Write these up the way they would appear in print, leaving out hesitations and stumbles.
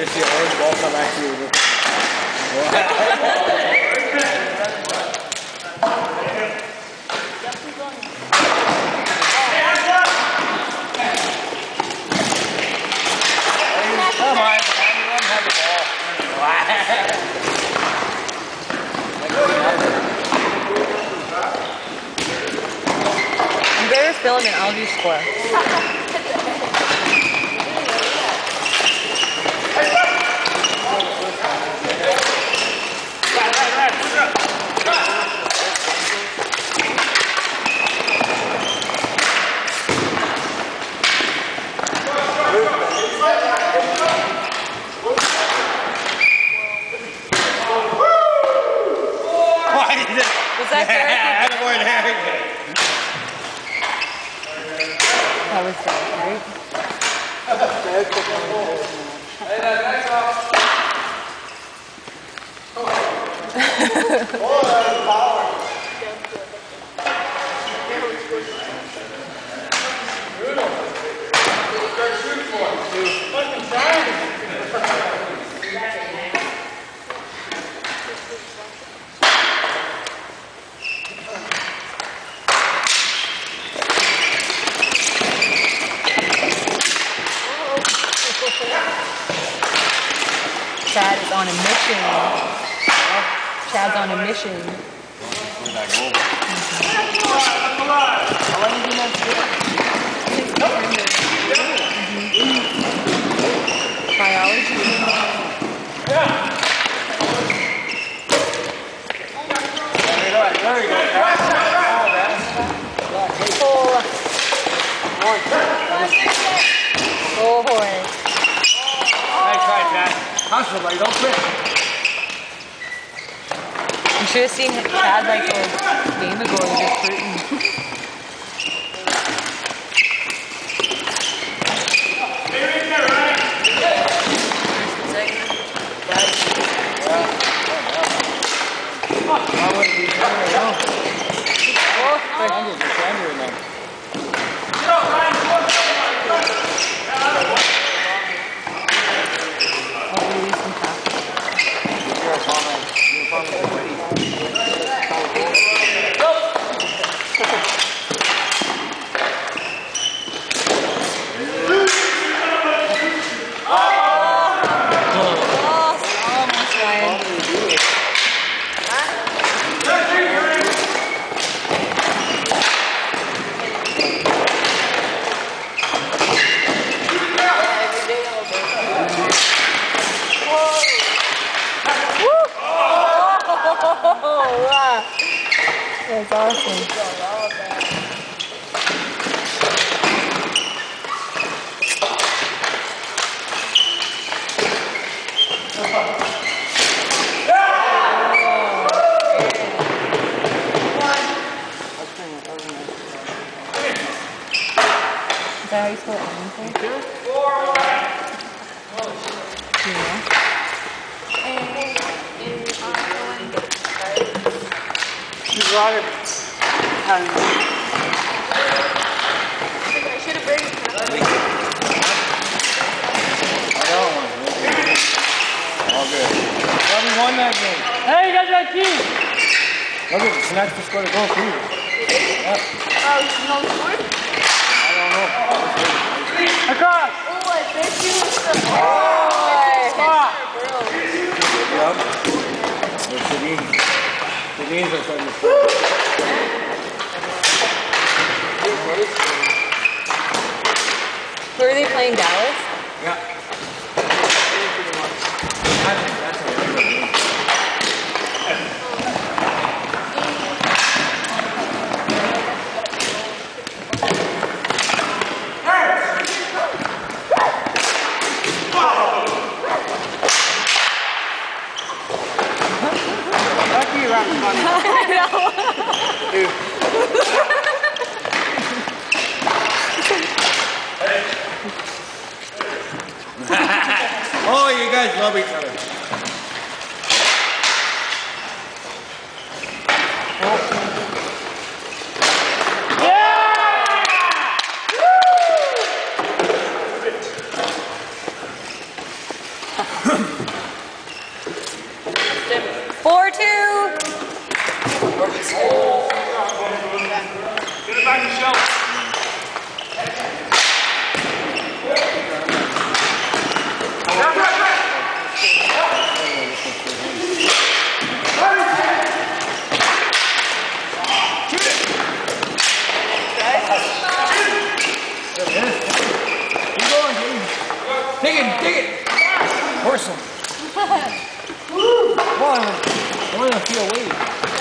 just see an orange ball come back to you. Come on, everyone have the ball. You better film and I'll do score. Was that Derek? That was Derek, right? Chad is on a mission. Chad's on a mission. Biology. There we go. Oh boy. Nice try, Chad. Hustle, buddy. Don't quit. You should have seen Chad like a game ago. He was just hurting. That's awesome. Is that how you spell anything? Yeah. Robert. I should have buried it. All good. Well, we won that game. Hey, you guys got a team. Look at Snacks just scored a goal too. Yeah. Oh, no score? I don't know. Across. Oh, I bet you was the Stop. Yep. There's the games are starting to score. Who are they playing, Dallas? Yeah. That's a really good game. Oh, you guys love each other. 4-2. Get it back, Michelle. Dig it! Horse him. Come on, I want to feel weight.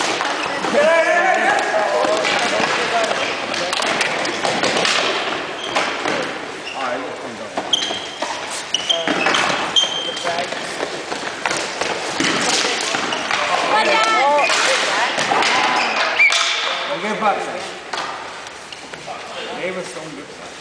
Alright, let's come down. We'll get back. Davis don't get back.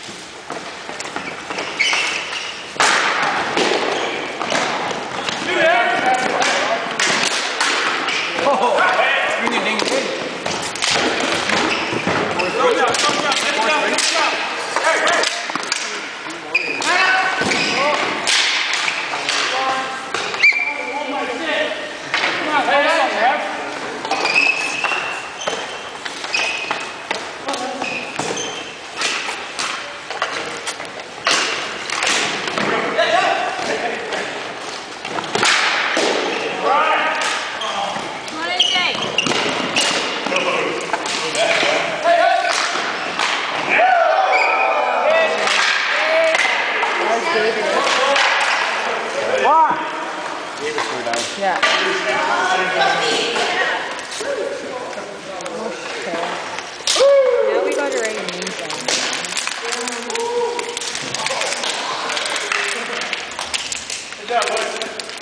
Yeah. Okay. Now we got to write your names down. Good job, boys.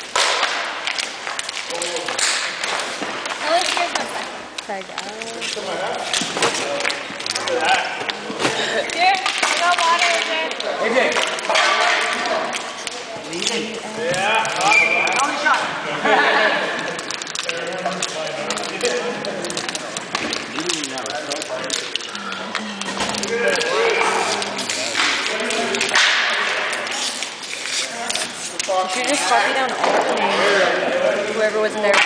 Tag out. Here, I got water again. You should just copy down all the names. Whoever was in there.